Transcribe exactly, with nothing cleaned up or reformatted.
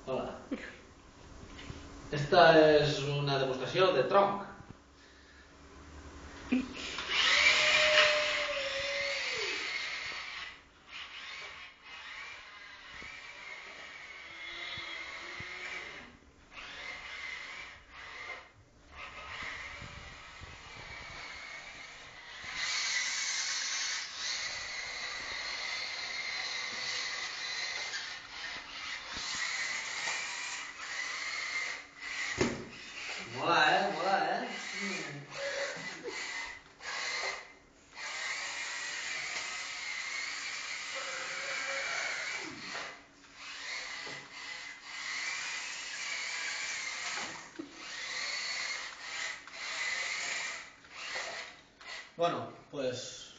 Hola. Esta és una demostració de tronc. Mola, eh? Mola, eh? Bueno, pues